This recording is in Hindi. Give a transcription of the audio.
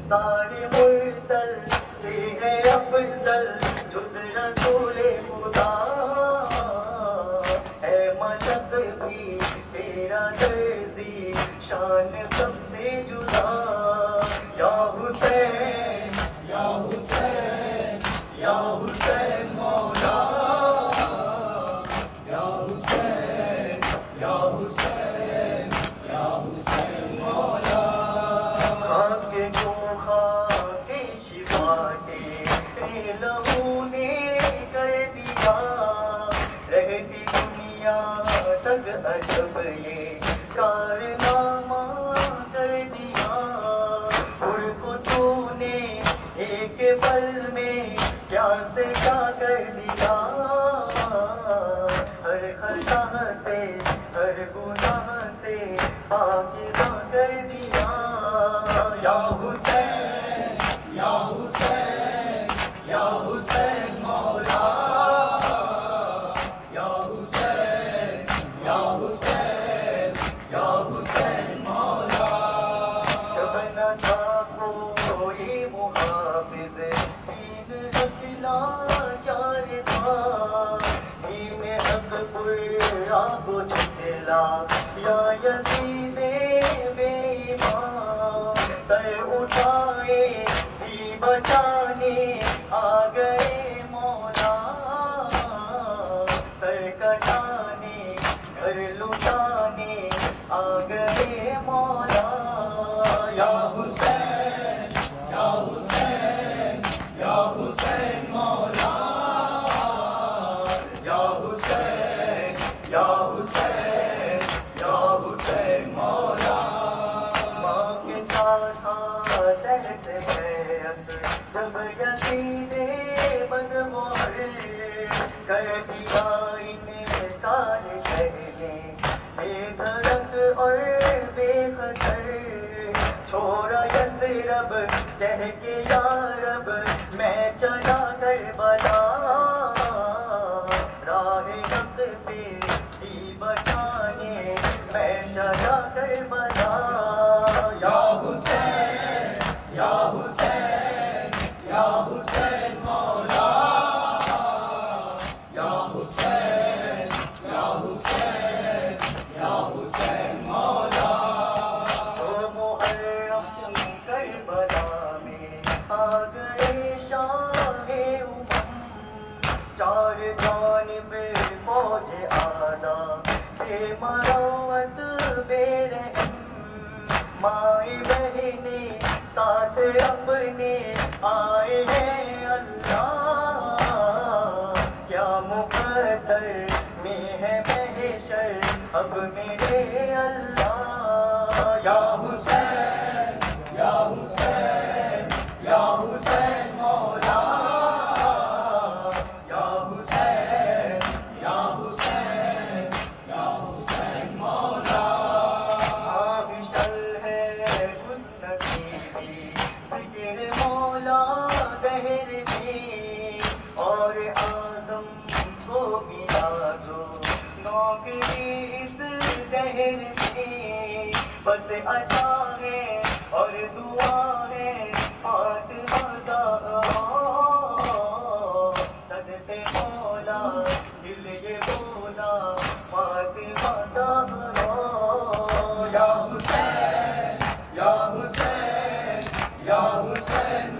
सारे मुरसल से है अफजल जुज़ रसूले खुदा है मदद भी तेरा दर्जी शान सबसे जुदा या हुसैन या हुसैन या हुसैन मौला या हुसैन या हुसैन या हुसैन मौला खाके को खाके शिफा तेरे लहू ने कर दिया रहती दुनिया तक अजब ये कारनामा कर दिया उनको तूने एक पल में क्या से क्या कर दिया हर खता से हर गुनाह से पाकीज़ा कर दिया या हुसैन या हुसैन या हुसैन मौला या हुसैन या हुसैन या हुसैन मौला जब न था कोई मुहाफिज दीन हक लाचार था दीन हक पुर्रा को झुकला या यज़ीदे बेईमान सर उठाए दी बचाने आ गए मौला सर कटाने घर लुटाने आ गए मौला या हुसैन या हुसैन या हुसैन मौला या हुसैन या हुसैन या हुसैन मौला मांगता था शहर से बैत जब यज़ीदे बदमोहर कर दिया इनकार शहरे बेधड़क और बेखतर छोड़ा यज़रब कह के या रब मैं चला करबला राह हक पे दी बचाने मैं चला करबला या हुसैन या हुसैन या हुसैन मौला या हुसैन या हुसैन या हुसैन मौला तो मुहर्रम करबला में आ गए शाहे उमम चार जानिब फौज आदा से मरवत बेरहम माए बहने साथ अपने आए हैं अल्लाह क्या मुकद्दर में है महशर अब मेरे अल्लाह या हुसैन या हुसैन या हुसैन मौला या हुसैन या हुसैन या हुसैन मौला विशल है खुशनसीबी ज़िक्र मौला दहर में और आज़म को मिला जो नौकरी इस दहर में बस अता है और दुआ है फातिमा ज़हरा सदक़े मौला दिल ये बोला फातिमा ज़हरा या हुसैन या हुसैन या हुसैन